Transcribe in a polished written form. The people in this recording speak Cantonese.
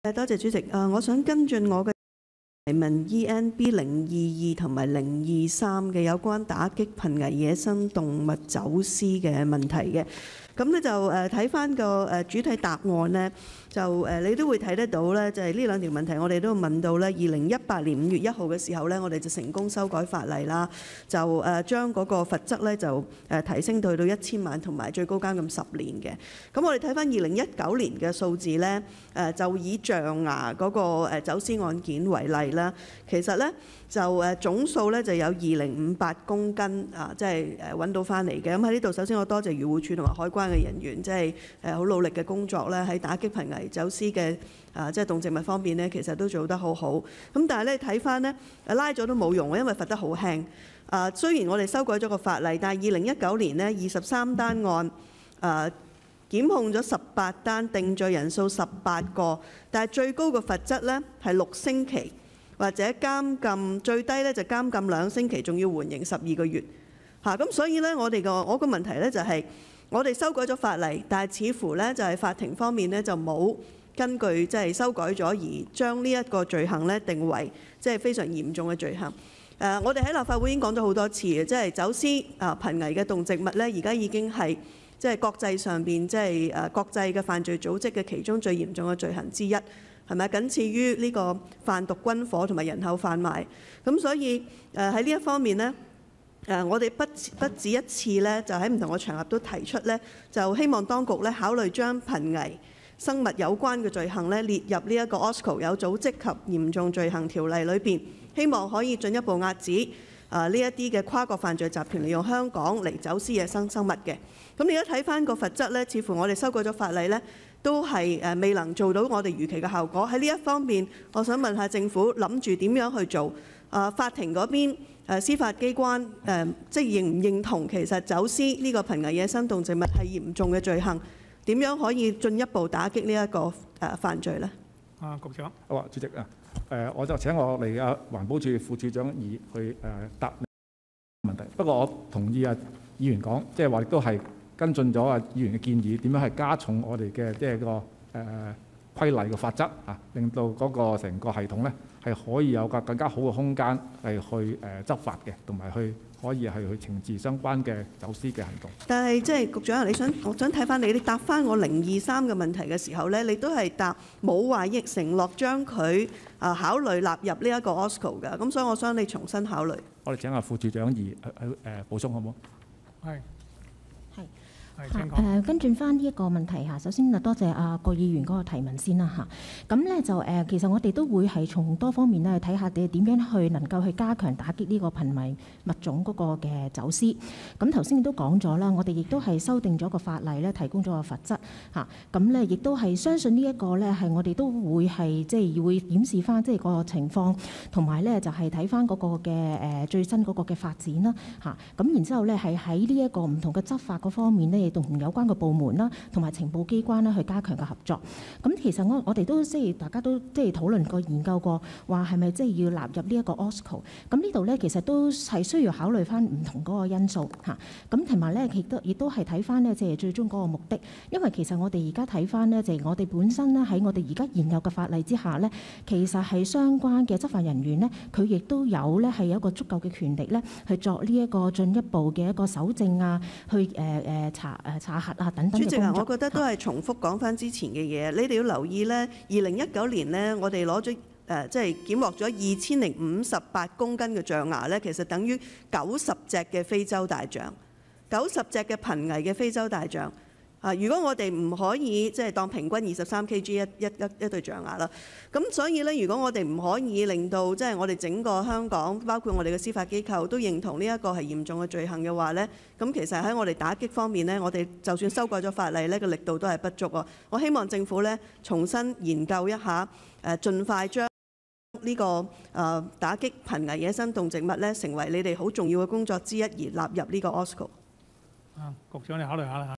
多謝主席。我想跟進我嘅提問 ENB 022同埋023嘅有關打擊瀕危野生動物走私嘅問題嘅。咁咧就睇翻個主體答案咧，就你都會睇得到咧，就係呢兩條問題我哋都問到咧。2018年5月1號嘅時候咧，我哋就成功修改法例啦，就將嗰個罰則咧就提升到1000萬同埋最高監禁10年嘅。咁我哋睇翻2019年嘅數字咧，就以象牙嗰個走私案件為例啦，其實咧就總數咧就有2058公斤即係揾到翻嚟嘅。咁喺呢度首先我多謝漁護署同埋海關嘅人員，即係好努力嘅工作咧，喺打擊瀕危走私嘅即係動植物方面咧，其實都做得好好。咁但係咧睇翻咧拉咗都冇用，因為罰得好輕。雖然我哋修改咗個法例，但係2019年呢23單案檢控咗18單，定罪人數18個，但係最高嘅罰則咧係6星期。或者監禁最低咧就監禁2星期，仲要緩刑12個月嚇。咁所以咧我個問題咧就係我哋修改咗法例，但係似乎咧就係法庭方面咧就冇根據即係修改咗而將呢一個罪行咧定為即係非常嚴重嘅罪行。我哋喺立法會已經講咗好多次嘅，即係走私瀕危嘅動植物咧，而家已經係即係國際上邊即係國際嘅犯罪組織嘅其中最嚴重嘅罪行之一。係咪僅次於呢個販毒、軍火同埋人口販賣？咁所以喺呢一方面呢，我哋不止一次咧，就喺唔同嘅場合都提出咧，就希望當局咧考慮將瀕危生物有關嘅罪行咧列入呢一個 OSCO 有組織及嚴重罪行條例裏邊，希望可以進一步遏止呢一啲嘅跨國犯罪集團利用香港嚟走私野生生物嘅。咁你一睇翻個罰則咧，似乎我哋修改咗法例咧，都係未能做到我哋預期嘅效果。喺呢一方面，我想問下政府諗住點樣去做？法庭嗰邊司法機關即係認唔認同其實走私呢個瀕危野生動植物係嚴重嘅罪行？點樣可以進一步打擊呢一個犯罪呢？ 局長。 好啊，主席我就請我嚟環保署副署長去答問題。不過我同意議員講，即係話亦都係跟進咗議員嘅建議，點樣係加重我哋嘅即係個規例嘅法則令到嗰個成個系統咧係可以有個更加好嘅空間係去執法嘅，同埋可以係去懲治相關嘅走私嘅行動。 但係即係局長，我想睇翻你答翻我023嘅問題嘅時候咧，你都係答冇話亦承諾將佢考慮納入呢一個 OSCO 嘅。咁所以我想你重新考慮。 我哋請副署長補充好唔好？ 係。 跟進翻呢一個問題嚇，首先多謝郭議員嗰個提問先啦嚇。咁咧就其實我哋都會係從多方面咧去睇下點樣去能夠去加強打擊呢個瀕危物種嗰個嘅走私。咁頭先亦都講咗啦，我哋亦都係修訂咗個法例咧，提供咗個罰則嚇。咁咧亦都係相信呢一個咧係我哋都會係即係會檢視翻即係個情況，同埋咧就係睇翻嗰個嘅最新嗰個嘅發展啦嚇。咁然之後咧係喺呢一個唔同嘅執法嗰方面咧，同有關嘅部門啦，同埋情報機關啦，去加強嘅合作。咁其實我哋都即係大家都即係討論過、研究過，話係咪即係要納入呢一個 OSCO？咁呢度咧其實都係需要考慮翻唔同嗰個因素嚇。咁同埋咧，亦都係睇翻咧，即係最終嗰個目的。因為其實我哋而家睇翻咧，就係我哋本身咧喺我哋而家現有嘅法例之下咧，其實係相關嘅執法人員咧，佢亦都有咧係有一個足夠嘅權力咧，去作呢一個進一步嘅一個搜證啊，去查核啊等等嘅工作。主席啊， 我覺得都係重複講翻之前嘅嘢。你哋要留意咧，2019年咧，我哋攞咗即係檢獲咗2058公斤嘅象牙咧，其實等於90隻嘅非洲大象，90隻嘅瀕危嘅非洲大象。如果我哋唔可以即係當平均23 kg 一對象牙啦，咁所以咧，如果我哋唔可以令到即係我哋整個香港，包括我哋嘅司法機構都認同呢一個係嚴重嘅罪行嘅話咧，咁其實喺我哋打擊方面咧，我哋就算修改咗法例咧，個力度都係不足啊！我希望政府咧重新研究一下，盡快將呢個打擊瀕危野生動植物咧，成為你哋好重要嘅工作之一，而納入呢個 OSCO。 局長你考慮下啦嚇。